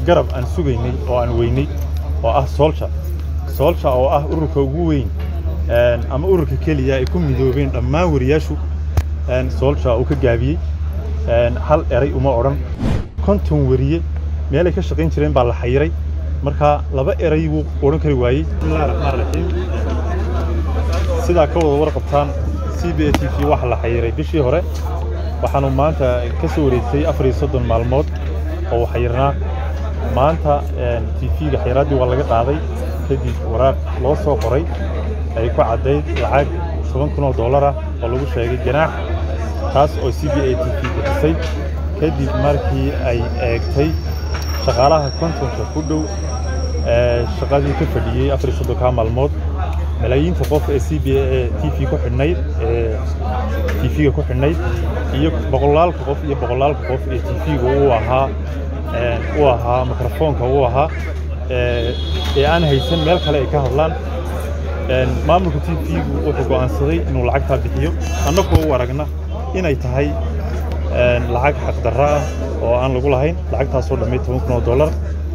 garab aan sugaynay oo aan weynay oo ah Soldier oo ah ururka ugu weyn ama ururka kaliya ay ku midoobeen dhammaan wariyaashu Soldier uu ka gaabiyay hal eray uma oran konton wariye meel ay ka shaqeyn jireen baa la xayiray marka laba eray uu oran kari waayay sida ka wada warqabtaan CBA TV waxa la xayiray bishii hore waxaanu maanta ka soo wareegtay 34 maalmood oo xayirnaa maanta TV-ga xayiraadii waa laga qaaday kadib waraaq loo soo qoray ay ku cadeyd lacag $10,000 oo lagu sheegay ganaax taas oo CBA TV bixisay kadib markii ay eegtay shaqaalaha kontonka ku dhow shaqadii ka fadhiyay 34 maalmood malaayiinta qof ee CBA TV ku xidhnayd TV-ga ku xidhnayd iyo boqolaalka qof ee TV-ga uu ahaa mikrofoonka uu ahaa ee aan haysan meel kale ay ka hadlaan maamulka TV-gu wuxuu go'aansaday inuu lacagta bixiyo annagoo u aragna inay tahay lacag xaq darro ah oo aan lagu lahayn lacagtaas oo dhamay $10,000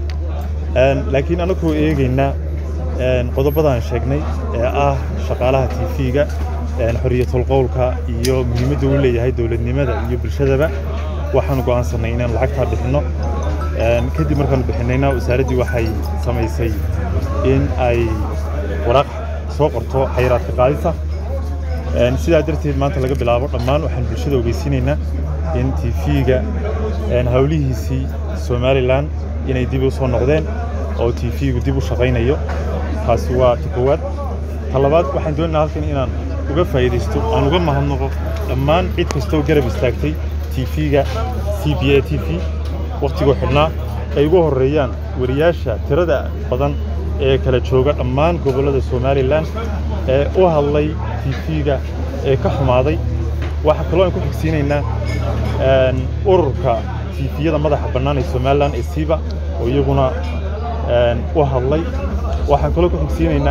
laakiin annagoo eegayna qodobadaan sheegnay ee ah shaqaalaha TV-ga xorriyatul qowlka iyo muhiimadda uu leeyahay dawladnimada iyo bulshadaba waxaan go'aansanay inaan lacagta bixino kadib markaan bixinayna wasaaradii waxay samaysay in ay waraaq soo qorto xayiraadka qaadista sidaa darteed maanta laga bilaabo dhammaan waxaan bulshada ogeysiinaynaa in TV-ga hawlihiisii Somaliland inay dib u soo noqdeen oo TV-gu dib u shaqaynayo taasi waa koowaad talabaad waxaan doonaynaa halkan inaan uga faa'iideysto aan uga mahadnaqo dhammaan cid kastoo garab istaagtay TV-ga CBA TV waqtiga xidhnaa ay ugu horeeyaan wariyaasha tirada badan ee kala jooga dhammaan gobollada Somaliland ee u hadlay TV-ga ee ka xumaaday waxa kale oo aan ku xigsiinaynaa ururka TV-yada madaxa bannaan ee Somaliland ee SIBA oo iyaguna u hadlay waxaan kale oo ku xigsiinaynaa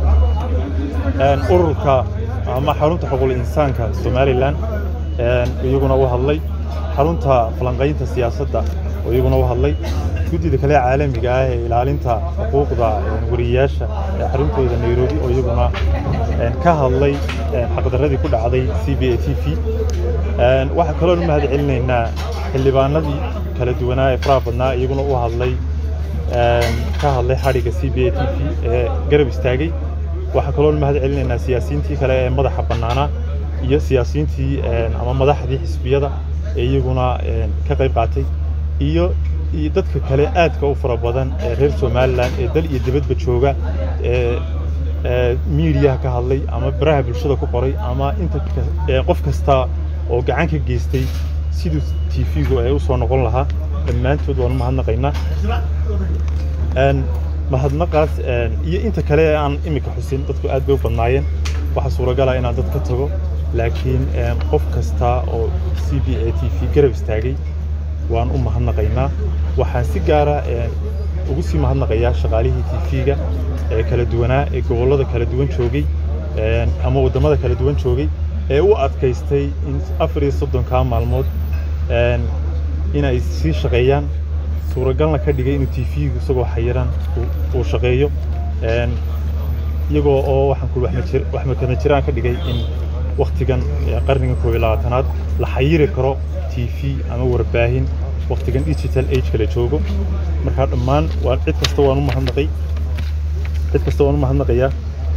ururka ama xarunta xuquuqul insaanka Somaliland iyaguna u hadlay xarunta falanqaynta siyaasadda oo iyaguna u hadlay guddida kale caalamiga ah ee ilaalinta xuquuqda wariyaasha ee xaruntooda Nairobi oo iyaguna ka hadlay xaqdarradii ku dhacday CBA TV waxa kale oo mahad celinaynaa xildhibaanadii kala duwanaa ee faraha badnaa iyaguna u hadlay ka hadlay xariga CBA TV ee garab istaagay waxa kale oo mahad celinaynaa siyaasiyiintii kale ee madaxa bannaana iyo siyaasiyiintii ama madaxdii xisbiyada ee iyaguna ka qayb qaatay iyo dadka kale aadka u fara badan ee reer Somaliland ee dal iyo dibadba jooga media ka hadlay ama baraha bulshada ku qoray ama inta qof kasta oo gacan ka geystay sidoo TV-gu ay u soo noqon lahaa dhammaantood waan mahadnaqaynaa mahadnaqaas iyo inta kale aan imika xusin dadku aad bay u badnaayeen waxa suuragal ah inaan dad ka tago laakiin qof kasta oo CBA TV garab istaagay waan u mahadnaqaynaa waxaan si gaar ah ugu sii mahadnaqayaa shaqaalihii TV-ga ee kala duwanaa ee gobollada kala duwan joogay ama wadamada kala duwan joogay ee u adkaystay in 34 maalmood inay sii shaqeeyaan suuragalna ka dhigay inuu TV-gu isagoo xayiran uu shaqeeyo iyagoo oo waxaan ku wax ma jiraan ka dhigay in waqtigan qarniga 21aad la xayiri karo TV ama warbaahin waqtigan digital age kala joogo marka dhammaan waa cid kasta waan u mahadnaqayaa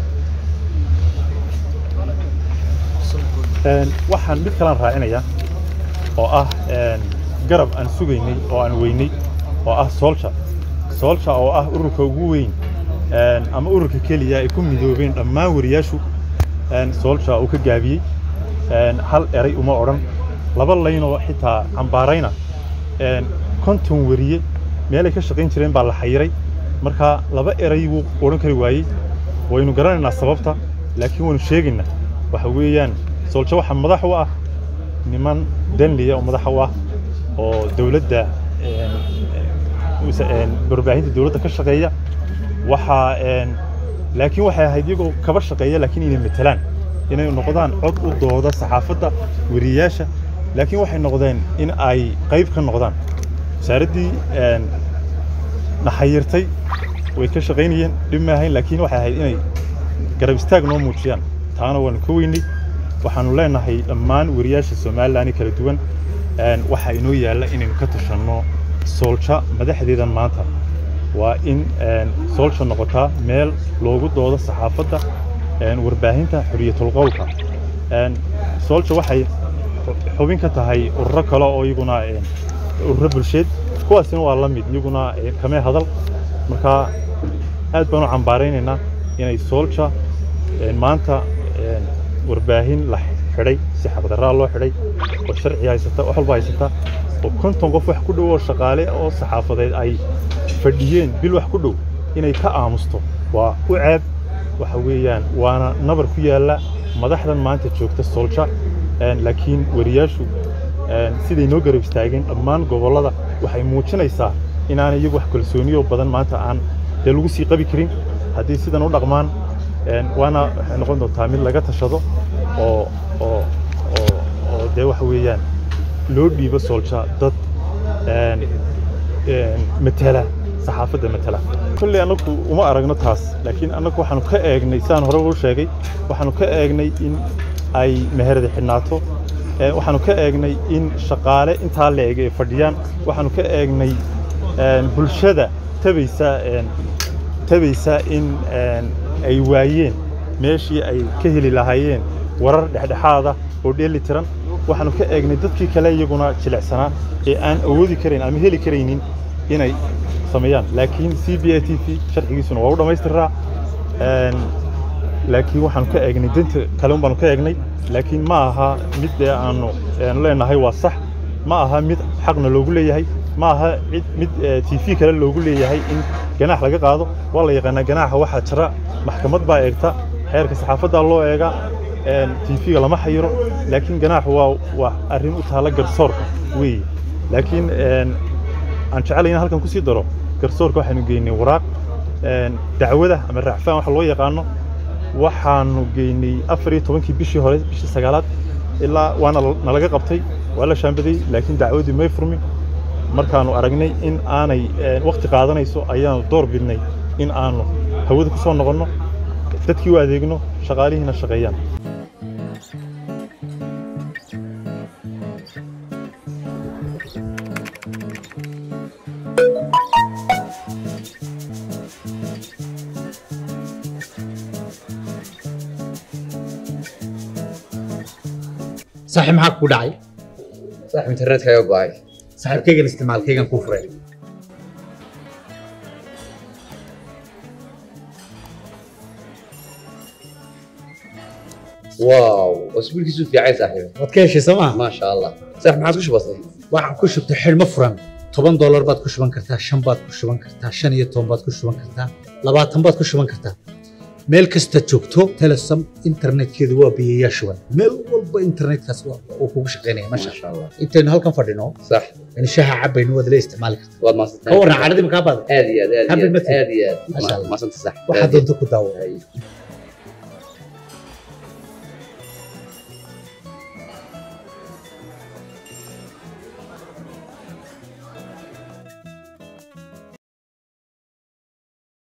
waxaan mid kale raacinayaa oo ah garab aan sugaynay oo aan weynay oo ah Soldier oo ah ururka ugu weyn ama ururka kaliya ay ku midoobeen dhammaan wariyaashu Soldier uu ka gaabiyay hal eray uma oran laba layn oo xitaa cambaarayna konton wariye meel ay ka shaqeyn jireen baa la xayiray marka laba eray uu oran kari waayay waynu garanaynaa sababta laakiin waynu sheegaynaa waxa weeyaan Soldier waxa madax u ah niman danliya oo madax u ah oo dawladda warbaahinta dawladda ka shaqeeya waxa laakiin waxay ahayd iyagoo kaba shaqeeya laakiin inay matalaan inay noqdaan cod u dooda saxaafadda wariyaasha laakiin waxay noqdeen in ay qayb ka noqdaan wasaaradii naxayirtay way ka shaqaynayeen dhima ahayn laakiin waxa ahayd inay garab istaag noo muujiyaan taana waan ka weynay waxaanu leenahay dhammaan wariyaasha Soomaaliland kala duwan waxa inoo yaala inaynu ka tashanno Soldier madaxdeedan maanta waa in Soldier noqotaa meel loogu doodo saxaafadda warbaahinta xuriyatul qowlka Soldier waxay xubin ka tahay ururo kale oo iyaguna ururo bulsheed kuwaasina waa la mid iyaguna kama hadal marka aad baan u cambaaraynayna inay Soldier maanta warbaahin la xidhay si xaqdarra loo xidhay oo sharci haysata oo walba haysata oo konton qof wax ku dhow oo shaqaale oo saxaafadeed ay fadhiyeen bil wax ku dhow inay ka aamusto waa u ceeb waxa weeyaan waana nabar ku yaala madaxdan maanta joogta Soldier laakiin wariyaashu siday noo garab istaageen dhammaan gobolada waxay muujinaysaa inaan iyagu wax kalsooniyo badan maanta aan lagu sii qabi karin haddii sidan u dhaqmaan waana waxay noqon doontaa mid laga tashado oo de waxa weeyaan loo dhiibo Soldier dad matala saxaafadda matala kulli anagu uma aragno taas laakiin anagu waxaanu ka eegnay saan hore u sheegay waxaanu ka eegnay in ay meherada xidhnaato waxaanu ka eegnay in shaqaale inta la eegay fadhiyaan waxaanu ka eegnay bulshada tabaysa in ay waayeen meeshii ay ka heli lahaayeen warar dhexdhexaada oo dheeli tiran waxaanu ka eegnay dadkii kale iyaguna jilicsanaa ee aan awoodi karin ama heli karaynin inay sameeyaan laakiin CBA TV sharcigiisuna waa u dhameystiraa laakiin waxaanu ka eegnay dinta kale baanu ka eegnay laakiin ma aha mid aanu leenahay waa sax ma aha mid xaqna loogu leeyahay ma aha mid TV kale loogu leeyahay in ganaax laga qaado waa la yaqaan ganaaxa waxa jira maxkamad baa eegta xeerka saxaafadda loo eega TV-ga lama xayiro laakiin ganaaxu waa arrin u taala garsoorka weey laakiin aan jecelahay in halkan ku sii daro garsoorka waxaanu geynay waraaq dacwada ama raacfaan waxa loo yaqaano waxaanu geynay 14 bishii hore bishii 9aad ilaa waana nalaga qabtay waa la shaambaday laakiin dacwadii may furmin markaanu aragnay in aanay waqti qaadanayso ayaanu door bidnay in aanu hawada ku soo noqono dadkii u adeegno shaqaalihiina shaqeeyaan صاحب معك وداعي صاحب انترنت كايو باي صاحب كيغن استعمال كيغن كفرين واو اسبوع كيسو في عايز صاحبي ودكيشي سما ما شاء الله صاحب معك وش بسيط waxaan ku shubtay xilmo furan $10 baad ku shuban kartaa 5 baad ku shuban kartaa 15 baad ku shuban kartaa 20 baad ku shuban kartaa meel kasta joogto Telesom internetkeedu waa biyaha shuban meel walba internetkaas oo kugu shaqeynaya ma sha Allah inta halkan fadhino صح in shaha cabayno wada la isticmaali kartaa waad ma ka waran caadadii ma ka baad aad iyo aad ma sha Allah ma santa صح waxa doonto ku daawo